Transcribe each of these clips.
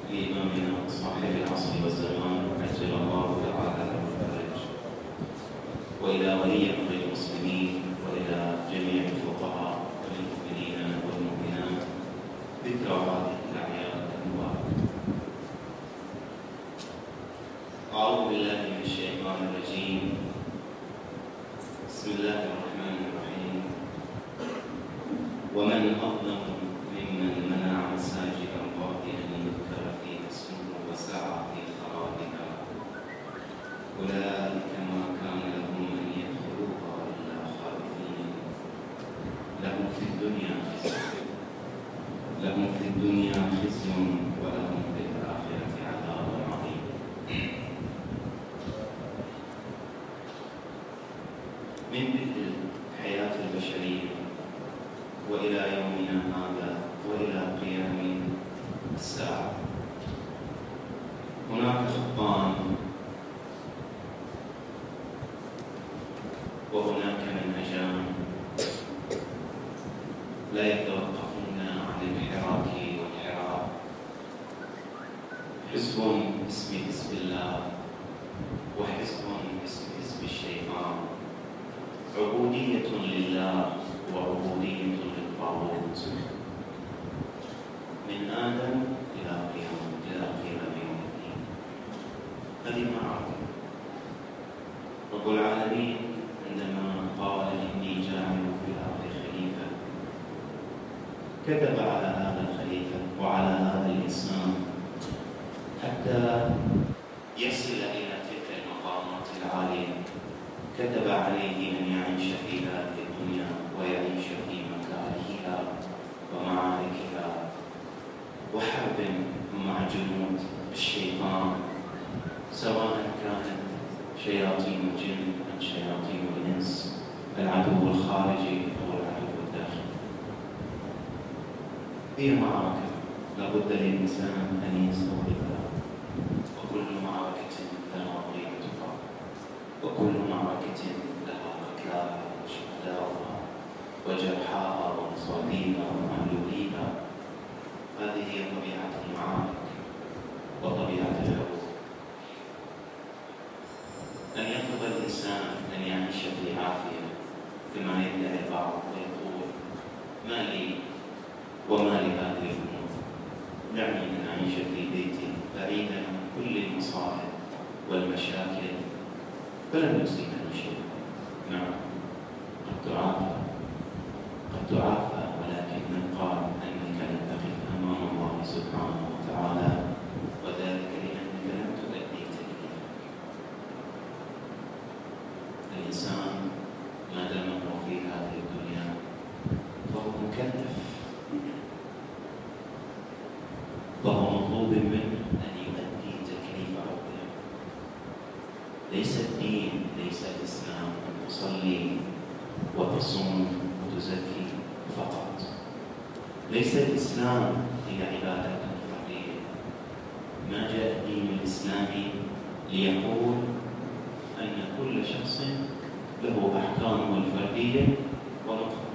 لإمامنا صاحب العصر والزمان عجل الله تعالى له الفرج، وإلى ولي أمر المسلمين، وإلى جميع الفقهاء والمؤمنين والمؤمنات ذكرى هذه الأعياد المباركة. أعوذ بالله من الشيطان الرجيم. بسم الله الرحمن الرحيم. ومن أظلم ممن منع مساجد الله أن يذكر فيها اسمه وسعى في خرابها أولئك ما كان لهم أن يدخلوها إلا خائفين لهم في الدنيا خزي ولهم في الآخرة عذاب عظيم. من بدء الحياة البشرية وإلى يومنا هذا وإلى قيام الساعة هناك خطان وهناك منهجان لا يتوقفون عن الحراك والحراك. حزب باسم حزب الله وحزب باسم حزب الشيطان، عبودية لله وعبودية للطاغوت من آدم إلى قيام يوم الدين. هذه معركة. رب العالمين عندما قال إني جاعل في الأرض خليفة كتب على هذا الخليفة وعلى هذا الإنسان حتى يصل إلى تلك المقامات العالية، كتب عليه أن يعيش في هذه الدنيا ويعيش في مكارهها ومعاركها وحرب مع جنود الشيطان، سواء كانت شياطين الجن أم شياطين الإنس، العدو الخارجي أو العدو الداخلي. هي معركة لابد للإنسان أن يستوعبها، وكل معركة لها طريقتها، وكل معركة لها قتلاها وشهداؤها وجرحاها ومصابيها ومعلوليها. هذه هي طبيعة المعارك وطبيعة الحروب. أن يطلب الإنسان أن يعيش في عافية كما يدعي البعض ويقول ما لي وما لهذه الأمور، دعني أن أعيش في بيتي بعيدا عن كل المصائب والمشاكل فلن يصيبني شيء. نعم، قد تعافى ولكن من قال أنك لن تقف أمام الله سبحانه وتعالى، وذلك لأنك لم تؤدي تكليفك. الإنسان ما دام هو في هذه الدنيا فهو مكلف، فهو مطلوب منه أن يؤدي تكليف ربه. ليس الدين، ليس الإسلام أن تصلي وتصوم وتزكي فقط. ليس الإسلام هي عبادة فردية. ما جاء الدين الإسلامي ليقول أن كل شخص له أحكامه الفردية ونقطة.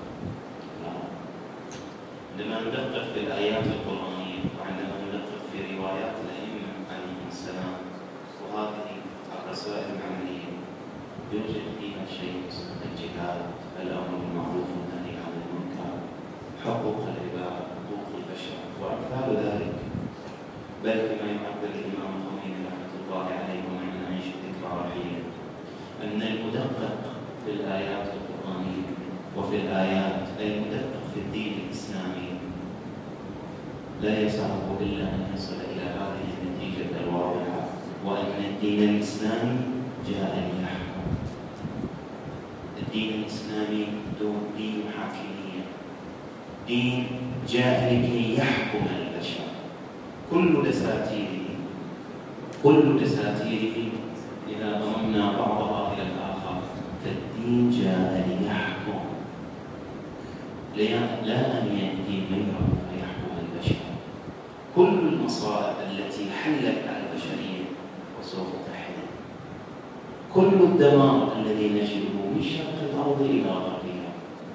عندما ندقق في الآيات القرآنية وعندما ندقق في روايات الأئمة عليهم السلام وهذه الرسائل العملية يوجد فيها شيء اسمه الجهاد، الأمر بالمعروف والنهي عن المنكر، حقوق العباد، حقوق البشر وأمثال ذلك. بل كما يعبر الإمام الخميني رحمة الله عليه ومن نعيش ذكرى رحيله أن المدقق في الآيات القرآنية وفي الآيات المدقق في الدين الإسلامي لا يسعه إلا أن يصل إلى هذه النتيجة الواضحة، وأن الدين الإسلامي جاء ليحكم. الدين الإسلامي دين حاكمية، دين جاء لكي يحكم البشر. كل دساتيره إذا ضممنا بعضها إلى الآخر فالدين جاء ليحكم، لا أن يأتي غيره فيحكم البشر. كل المصائب التي حلت على البشرية وسوف تحل، كل الدمار الذي نجده من شرق الأرض إلى غربها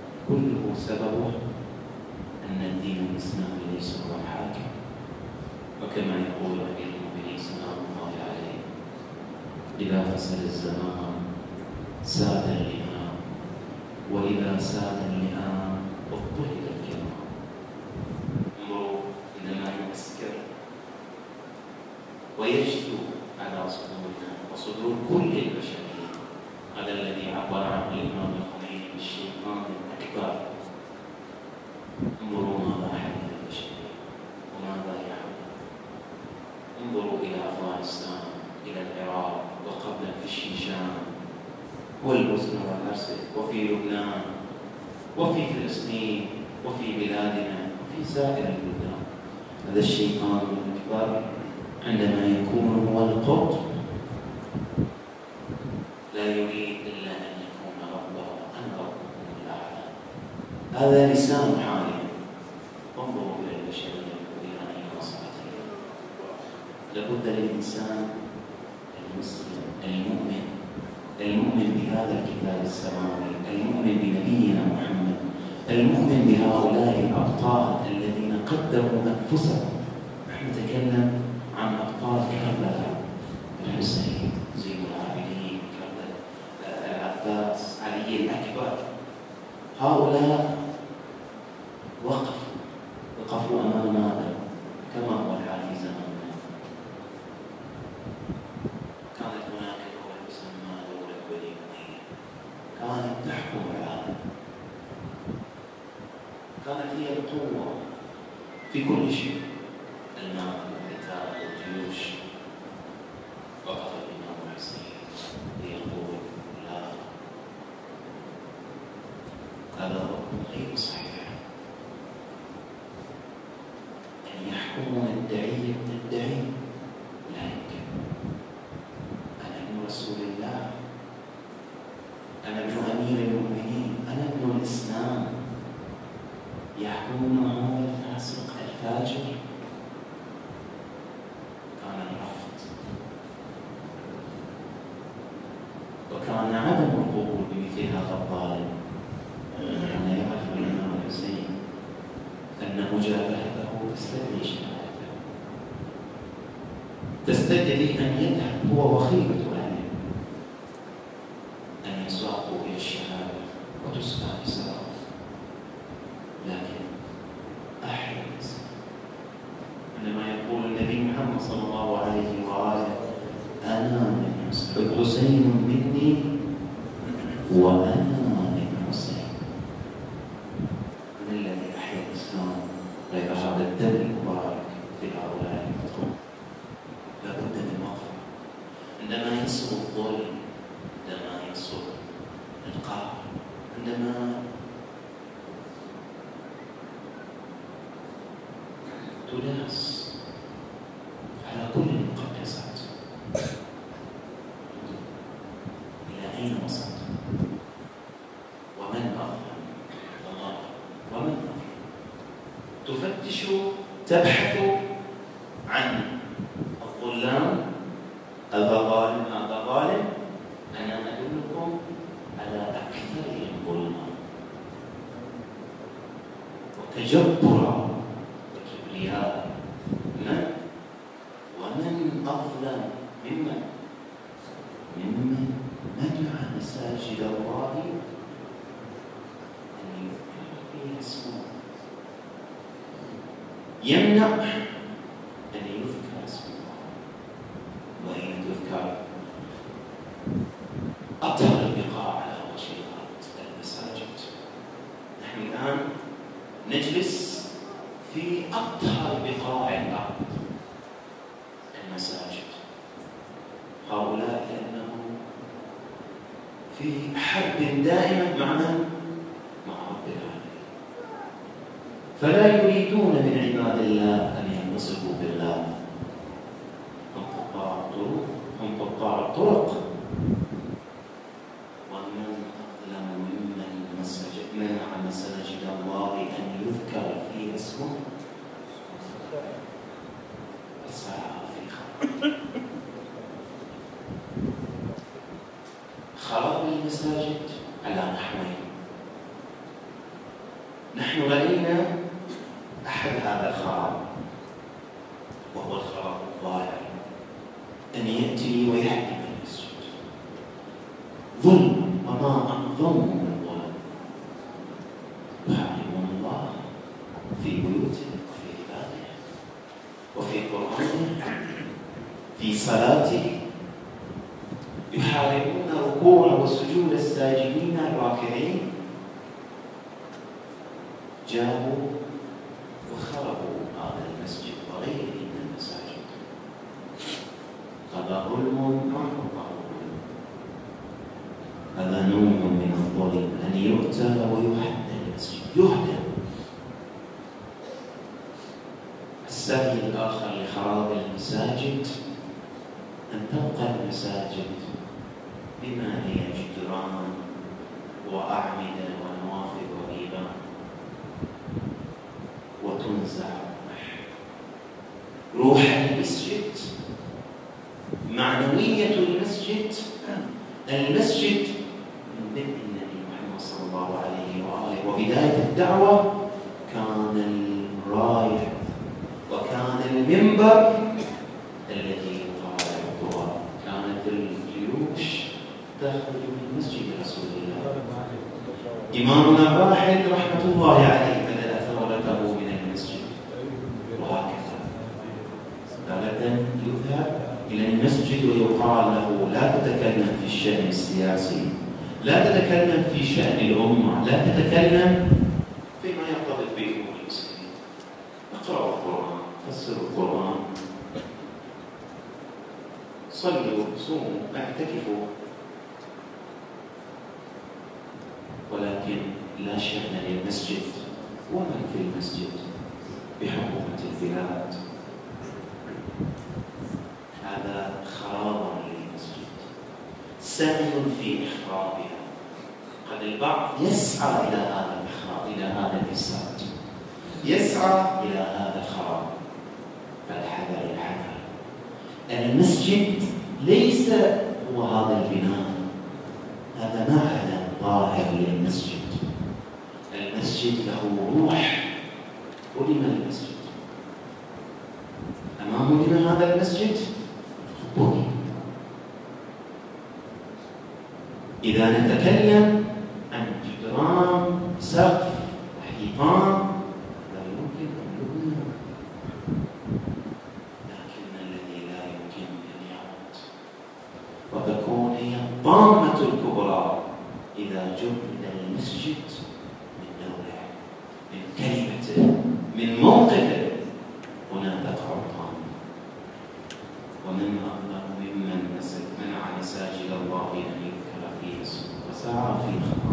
كله سببه أن الدين الإسلامي ليس هو الحاكم، وكما يقول أمير المؤمنين سلام الله عليه: إذا فسد الزمان ساد اللئام، وإذا ساد اللئام اضطهد الكرام. انظروا عندما يسكر ويجثو على صدورنا وصدور كل البشرية، هذا الذي عبر عنه الإمام الخميني بالشيطان الأكبر. انظروا ماذا حدث للبشرية وماذا يحدث. انظروا إلى أفغانستان، إلى العراق، وقبلا في الشيشان والبوسنة والهرسك، وفي لبنان، وفي فلسطين، وفي بلادنا، وفي سائر البلدان. هذا الشيطان الأكبر عندما يكون هو القطب لا يريد إلا أن يكون ربه، أنا ربكم الأعلى. هذا لسان حالهم. انظروا إلى البشرية وإلى أين وصلت. لابد للإنسان المسلم المؤمن بهذا الكتاب السماوي، المؤمن بنبينا محمد، المؤمن بهؤلاء الأبطال الذين قدموا أنفسهم. نحن نتكلم عن أبطال كربلاء: الحسين، زين العابدين، العباس، علي الأكبر. هؤلاء وقفوا أمام ماذا؟ كما هو الحال في زماننا. كانت هناك دولة تسمى دولة بني أمية، كانت تحكم العالم، كانت هي القوة في كل شيء، المال والقتال والجيوش. وقف الإمام الحسين ليقول: لا، هذا ركن غير صحيح. أن يحكمون الدعية بالدعي لا يمكن. أنا ابن رسول الله، أنا ابن أمير المؤمنين، أنا ابن الإسلام. يحكمون هذا الفاسق الفاجر. كان الرفض وكان عدم القبول بمثل هذا الظالم. كان يعرف الإمام الحسين أن مجابهته تستدعي شهادته، تستدعي أن يذهب هو وخيرة أهله أن يساقوا إلى الشهادة وتسمع نساءه. لكن أحيا الإنسان عندما يقول النبي محمد صلى الله عليه وآله: أنا من الحسين مني وأنا من حسين. من الذي أحيا الإسلام غير هذا الدم المبارك في هؤلاء الفترة؟ لابد من مغفرة. عندما يصل الظلم، عندما يصل القهر، عندما تداس على كل المقدسات، إلى أين وصلت؟ ومن أظلم؟ الله. ومن أظلم؟ تفتش، تبحث عن الظلام. هذا ظالم، هذا ظالم. أنا أدلكم على أكثرهم ظلما وتجبرا وكبرياء. ومن أظلم ممن منع مساجد الله أن يذكر فيها اسمه. يمنع أن يذكر اسم الله. وأين تذكر؟ أطهر البقاع على وجه الأرض المساجد. نحن الآن نجلس في أطهر بقاع الأرض المساجد. هؤلاء لأنهم في حرب دائمة مع من؟ مع رب العالمين، فلا يريدون من عباد الله أن ينصفوا بالله. هم قطاع الطرق. ومن أظلم ممن منع مساجد الله أن يذكر فيه اسمه وسعى في خراب المساجد على نحوين. نحن رأينا أحد هذا الخراب وهو بيوته ويهدم المسجد. ظلم، وما أعظمه من ظلم. يحاربون الله في بيوته وفي عباده وفي قرآنه في صلاته، يحاربون ركوع وسجود الساجدين الراكعين. جاءوا وخربوا هذا المسجد وغيره من المساجد. هذا ظلم، ما هو ظلم، هذا نوع من الظلم، أن يؤتى ويهدم المسجد، يهدم. السعي الآخر لخراب المساجد أن تبقى المساجد بما هي جدران وأعمدة ونوافذ وبيبان، وتنزع روح المسجد، معنوية المسجد. المسجد من بدء النبي محمد صلى الله عليه وآله وبداية الدعوة كان الراية وكان المنبر الذي يطالع الضوء. كانت الجيوش تخرج من مسجد رسول الله. إمامنا الراحل رحمة الله عليه بدأ ثورته من المسجد، وهكذا تارة يذهب إلى المسجد ويقال له لا تتكلم في الشأن السياسي، لا تتكلم في شأن الأمة، لا تتكلم فيما يرتبط بأمور المسلمين. اقرأوا القرآن، فسروا القرآن، صلوا، صوموا، اعتكفوا، ولكن لا شأن للمسجد ومن في المسجد بحكومة البلاد. هذا خراب للمسجد، سعي في إخرابها. قد البعض يسعى إلى هذا الإخراب، إلى هذا الفساد، يسعى إلى هذا الخراب. فالحذر، الحذر. المسجد ليس هو هذا البناء، هذا معهد ظاهر للمسجد. المسجد له روح. ولم المسجد؟ أمام من هذا المسجد بني. إذا نتكلم عن جدران، سقف، حيطان، لا يمكن أن يبنى، لكن الذي لا يمكن أن يعود وتكون هي الطامة الكبرى إذا جبن المسجد من نوعه، من كلمته، من موقفه، هنا تقع الطامة. ومن أظلم ممن منع مساجد الله أن يذكر فيه اسمه وسعى في خرابه.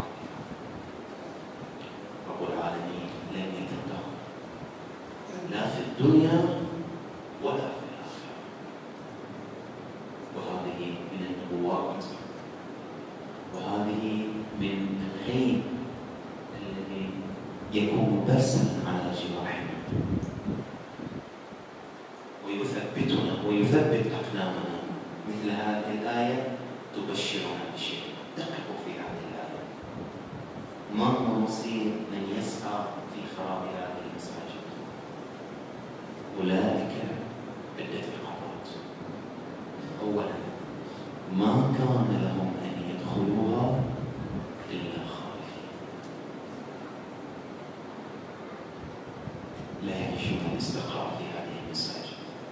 رب العالمين لم يتركه لا في الدنيا ولا في الآخرة. وهذه من النبوات، وهذه من الخير الذي يكون برسا على جراحنا ويثبتنا ويثبت أقدامنا. مثل هذه الآية تبشرنا بشيء. دققوا في هذه الآية. ما هو مصير من يسعى في خراب هذه المساجد؟ أولئك عدة عقوبات. أولا، ما كان لهم أن يدخلوها إلا خائفين، لا يعيشون الاستقرار في هذه المساجد.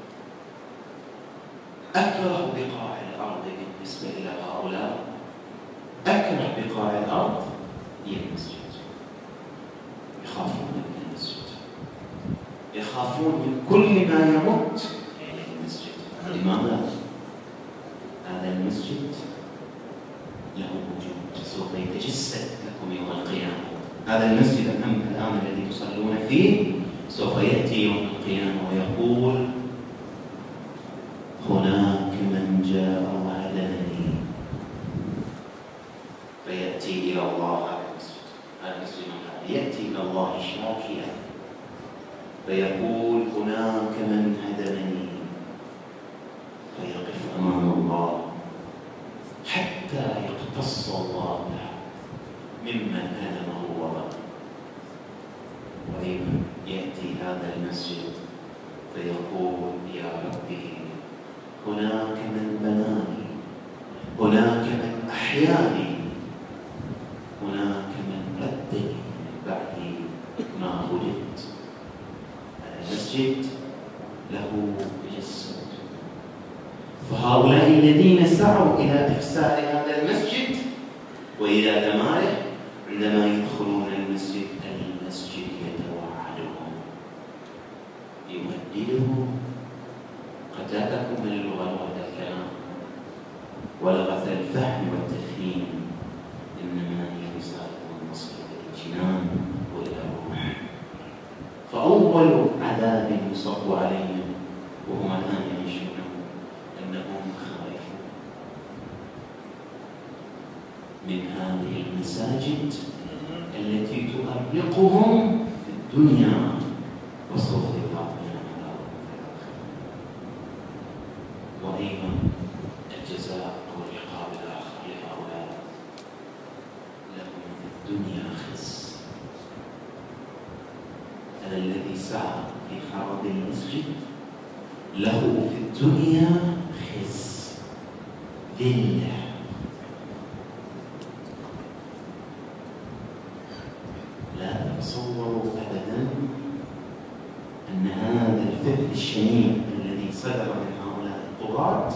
أكره بقاع الأرض بالنسبة إلى هؤلاء، أكره بقاع الأرض هي المسجد. يخافون من المسجد، يخافون من كل ما يمت إلى المسجد. لماذا؟ هذا المسجد له وجود، سوف يتجسد لكم يوم القيامة. هذا المسجد الآن الذي تصلون فيه سوف يأتي يوم القيامة ويقول هناك من جاء وهداني، فيأتي إلى الله. هذا المسجد يأتي إلى الله شاكيا فيقول هناك من هداني، فيقف أمام الله حتى يقتص الله ممن هدمه وبنى. وأيضا يأتي هذا المسجد فيقول يا ربي هناك من بناني، هناك من أحياني، هناك من ردني من بعد ما ولدت. المسجد له جسد، فهؤلاء الذين سعوا إلى إفساد هذا المسجد وإلى دماره عندما يدخلون المسجد، المسجد يتوعدهم يمددهم. قد لا تكون من اللغة لغة الكلام ولغة الفهم والتفهيم، إنما هي رسالة النصر إلى الجنان وإلى الروح. فأول عذاب يصب عليهم وهم الآن يعيشونه أنهم خائفون من هذه المساجد التي تؤرقهم في الدنيا وسوف يضاعفون عذابهم في الآخرة. وأيضا الجزاء والعقاب الآخر لهؤلاء، لهم في الدنيا خزي. هذا الذي سعى في خراب المسجد له في الدنيا خزي، ذلة. لا تتصوروا أبدا أن هذا الفعل الشنيع الذي صدر من هؤلاء الطغاة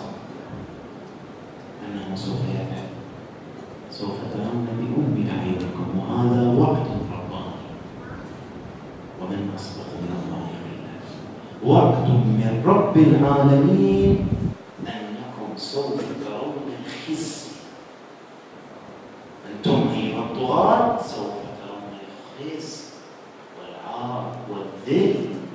أنه سوف يفعل. سوف ترون بأم أعينكم، وهذا وعد رباني، ومن أصدق من الله قيلا. وعد من رب العالمين أنكم سوف ترون الخزي. أنتم أيها الطغاة سوف ترون الخزي والعار والذل.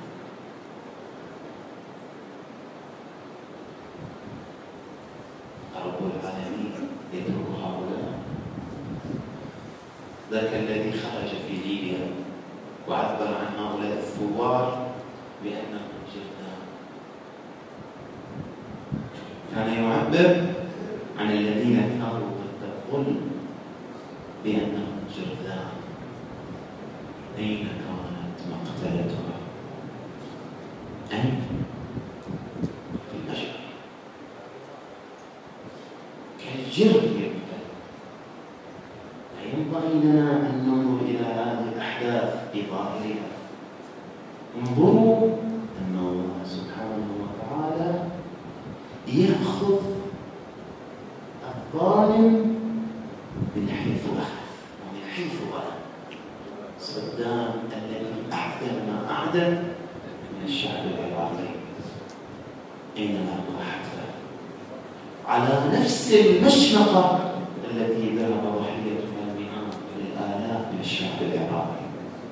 رب العالمين يترك هؤلاء. ذاك الذي خرج في ليبيا وعبر عن هؤلاء الثوار بأنهم جرذان، كان يعبر عن الذين ثاروا ضد الظلم بأنهم جرذان. أين كانت مقتلتها؟ أين؟ في المشرق كالجرذ يقتل. ينبغي لنا أن ننظر إلى هذه الأحداث بظاهرها. انظروا أن الله سبحانه وتعالى يأخذ الظالم من حيث أخذ ومن حيث ظلم. صدام الذي أعدل ما أعدل من الشعب العراقي أينما راحت على نفس المشنقة التي ذهب ضحيتها المئات بالآلاف من الشعب العراقي.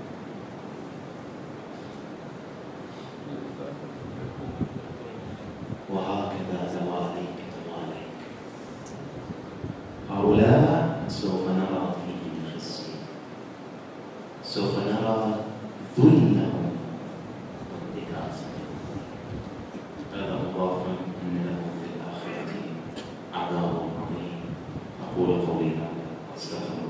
وهكذا زواليك زواليك. هؤلاء سوف نرى فيهم خزي، سوف نرى ذلهم وانتكاسهم. هذا مضاف أن لهم في الآخرة عذاب عظيم. أقول قولي هذا واستغفر